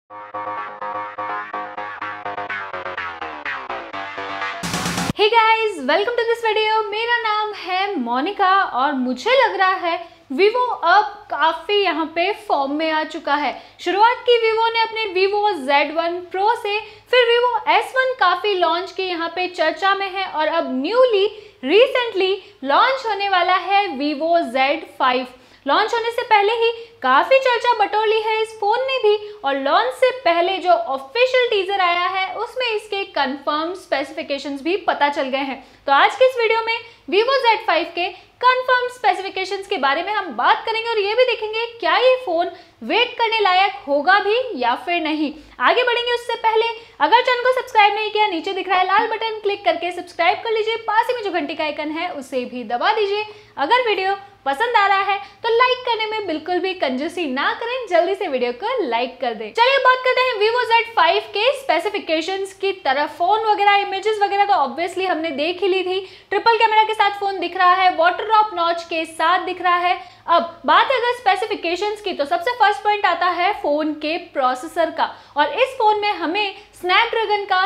Hey guys, welcome to this video. मेरा नाम है मोनिका और मुझे लग रहा है वीवो अब काफ़ी यहाँ पे फॉर्म में आ चुका है। शुरुआत की वीवो ने अपने वीवो Z1 Pro से, फिर वीवो S1 काफ़ी लॉन्च की यहाँ पे चर्चा में है और अब न्यूली रिसेंटली लॉन्च होने वाला है वीवो Z5। लॉन्च होने से पहले ही काफ़ी चर्चा बटोर ली है इस फोन ने भी, और लॉन्च से पहले जो ऑफिशियल टीजर आया है उसमें इसके कंफर्म स्पेसिफिकेशंस भी पता चल गए हैं। तो आज के इस वीडियो में वीवो Z5 के कंफर्म स्पेसिफिकेशंस के बारे में हम बात करेंगे और ये भी देखेंगे क्या ये फोन वेट करने लायक होगा भी या फिर नहीं। आगे बढ़ेंगे उससे पहले अगर चैनल को सब्सक्राइब नहीं किया, नीचे दिख रहा है लाल बटन, क्लिक करके सब्सक्राइब कर लीजिए। पास ही में जो घंटी का आइकन है उसे भी दबा दीजिए। अगर वीडियो पसंद आ रहा है तो लाइक करने में बिल्कुल भी कंजूसी ना करें, जल्दी से वीडियो को लाइक कर दें। चलिए बात करते हैं वीवो Z5 के स्पेसिफिकेशंस की तरफ। फोन वगैरह, इमेजेस वगैरह तो ऑब्वियसली हमने देख ही ली थी। ट्रिपल कैमरा के साथ फोन दिख रहा है, वाटर ड्रॉप नॉच के साथ दिख रहा है। अब बात है अगर स्पेसिफिकेशंस की, तो सबसे फर्स्ट पॉइंट आता है फोन के प्रोसेसर का, और इस फोन में हमें स्नैपड्रैगन का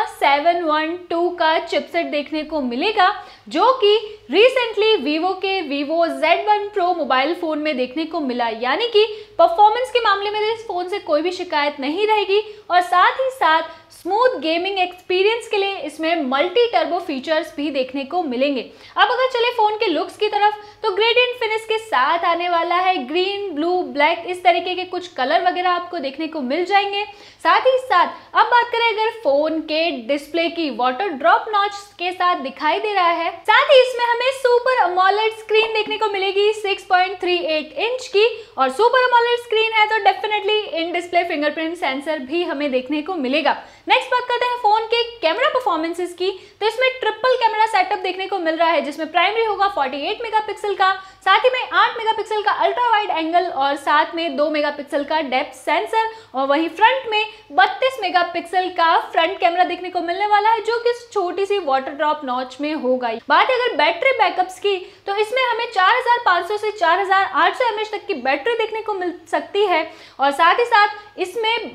712 का चिपसेट देखने को मिलेगा, जो कि रिसेंटली वीवो के Vivo Z1 Pro mobile phone में देखने को मिला। यानी कि परफॉर्मेंस के मामले में इस फोन से कोई भी शिकायत नहीं रहेगी, और साथ ही साथ स्मूथ गेमिंग एक्सपीरियंस के लिए इसमें मल्टी टर्बो फीचर्स भी देखने को मिलेंगे। अब अगर चले फोन के लुक्स की तरफ, तो ग्रेडियंट फिनिश के साथ आने वाला है। ग्रीन, ब्लू, ब्लैक, इस तरीके के कुछ कलर वगैरह आपको देखने को मिल जाएंगे। साथ ही साथ अब बात करें अगर फोन के डिस्प्ले की, वाटर ड्रॉप नॉच के साथ दिखाई दे रहा है। साथ ही इसमें हमें सुपर अमोलेड स्क्रीन देखने को मिलेगी 6.38 इंच की, और सुपर अमोलेड स्क्रीन है तो definitely in display fingerprint sensor भी हमें देखने को मिलेगा। नेक्स्ट बात करते हैं फोन के कैमरा परफॉर्मेंसेस की, तो इसमें ट्रिपल कैमरा सेटअप देखने को मिल रहा है, जिसमें प्राइमरी होगा 48 मेगापिक्सल का, साथ ही में 8 मेगापिक्सल का अल्ट्रा वाइड एंगल और साथ में 2 मेगापिक्सल का डेप्थ सेंसर, और वहीं फ्रंट में 32 मेगापिक्सल का फ्रंट कैमरा देखने को मिलने वाला है, जो कि छोटी सी वाटर ड्रॉप नॉच में होगा। बात है अगर बैटरी बैकअप्स की, तो इसमें हमें 4500 से 4800 mAh तक की बैटरी देखने को मिल सकती है, और साथ ही साथ इसमें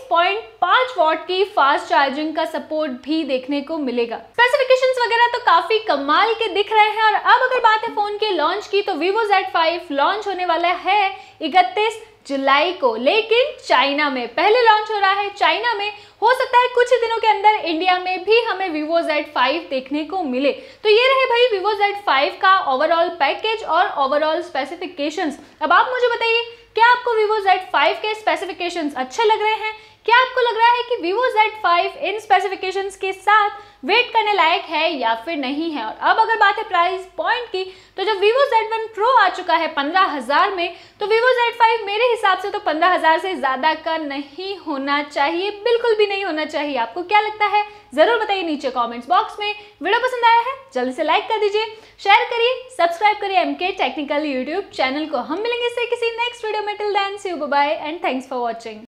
22.5 वॉट की फास्ट चार्जिंग का सपोर्ट भी देखने को मिलेगा। स्पेसिफिकेशंस वगैरह तो काफी कमाल के दिख रहे हैं। और अब अगर बात है फोन के लॉन्च की, तो वीवो Z5 लॉन्च होने वाला है 31 जुलाई को, लेकिन चाइना में पहले लॉन्च हो रहा है। चाइना में हो सकता है कुछ ही दिनों के अंदर इंडिया में भी हमें वीवो Z5 देखने को मिले। तो ये रहे भाई वीवो Z5 का ओवरऑल पैकेज और ओवरऑल स्पेसिफिकेशंस। अब आप मुझे बताइए, क्या आपको वीवो Z5 के स्पेसिफिकेशंस अच्छे लग रहे हैं? क्या आपको लग रहा है कि वीवो Z5 इन स्पेसिफिकेशंस के साथ वेट करने लायक है या फिर नहीं है? और अब अगर बात है प्राइस पॉइंट की, तो जब वीवो Z1 Pro आ चुका है 15,000 में, तो वीवो Z5 मेरे हिसाब से तो 15,000 से ज़्यादा का नहीं होना चाहिए, बिल्कुल भी नहीं होना चाहिए। आपको क्या लगता है ज़रूर बताइए नीचे कमेंट्स बॉक्स में। वीडियो पसंद आया है जल्दी से लाइक कर दीजिए, शेयर करिए, सब्सक्राइब करिए MK टेक्निकल यूट्यूब चैनल को। हम मिलेंगे इससे किसी नेक्स्ट वीडियो में। Till then see you, bye bye and thanks for watching.